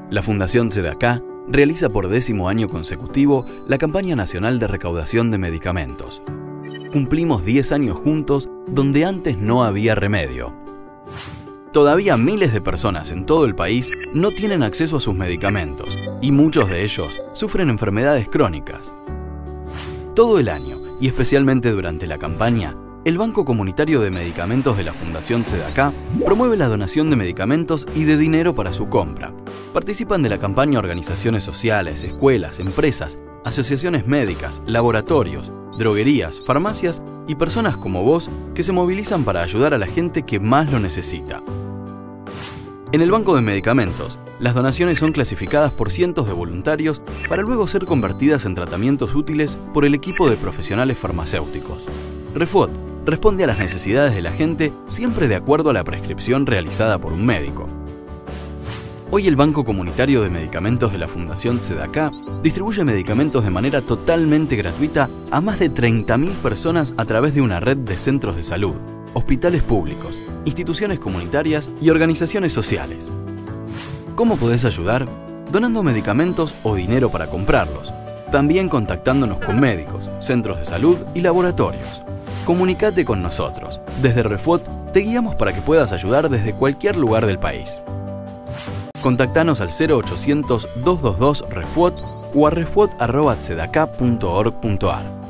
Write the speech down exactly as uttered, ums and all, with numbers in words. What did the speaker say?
La Fundación Tzedakah realiza por décimo año consecutivo la campaña nacional de recaudación de medicamentos. Cumplimos diez años juntos donde antes no había remedio. Todavía miles de personas en todo el país no tienen acceso a sus medicamentos y muchos de ellos sufren enfermedades crónicas. Todo el año, y especialmente durante la campaña, el Banco Comunitario de Medicamentos de la Fundación Tzedakah promueve la donación de medicamentos y de dinero para su compra. Participan de la campaña organizaciones sociales, escuelas, empresas, asociaciones médicas, laboratorios, droguerías, farmacias y personas como vos que se movilizan para ayudar a la gente que más lo necesita. En el Banco de Medicamentos, las donaciones son clasificadas por cientos de voluntarios para luego ser convertidas en tratamientos útiles por el equipo de profesionales farmacéuticos. Refuot responde a las necesidades de la gente siempre de acuerdo a la prescripción realizada por un médico. Hoy el Banco Comunitario de Medicamentos de la Fundación Tzedakah distribuye medicamentos de manera totalmente gratuita a más de treinta mil personas a través de una red de centros de salud, hospitales públicos, instituciones comunitarias y organizaciones sociales. ¿Cómo podés ayudar? Donando medicamentos o dinero para comprarlos. También contactándonos con médicos, centros de salud y laboratorios. Comunicate con nosotros. Desde Refuot te guiamos para que puedas ayudar desde cualquier lugar del país. Contactanos al cero ochocientos, dos dos dos, refuot o a refuot arroba tzedakah punto org punto ar.